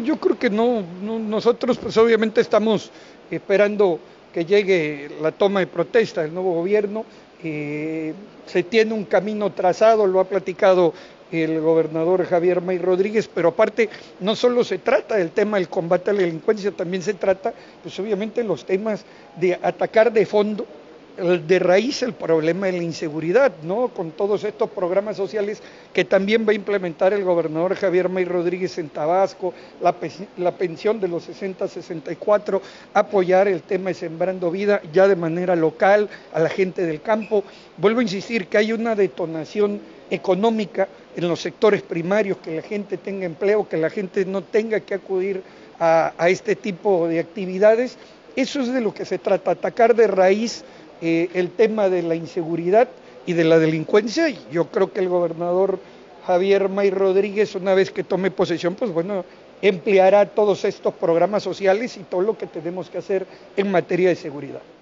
yo creo que nosotros pues obviamente estamos esperando que llegue la toma de protesta del nuevo gobierno. Se tiene un camino trazado, lo ha platicado el gobernador Javier May Rodríguez, pero aparte no solo se trata del tema del combate a la delincuencia, también se trata, pues obviamente, los temas de atacar de fondo, de raíz, el problema de la inseguridad, ¿no? Con todos estos programas sociales que también va a implementar el gobernador Javier May Rodríguez en Tabasco, la pensión de los 60-64, apoyar el tema de Sembrando Vida ya de manera local, a la gente del campo. Vuelvo a insistir que hay una detonación económica en los sectores primarios, que la gente tenga empleo, que la gente no tenga que acudir a este tipo de actividades. Eso es de lo que se trata, atacar de raíz el tema de la inseguridad y de la delincuencia, y yo creo que el gobernador Javier May Rodríguez, una vez que tome posesión, pues bueno, empleará todos estos programas sociales y todo lo que tenemos que hacer en materia de seguridad.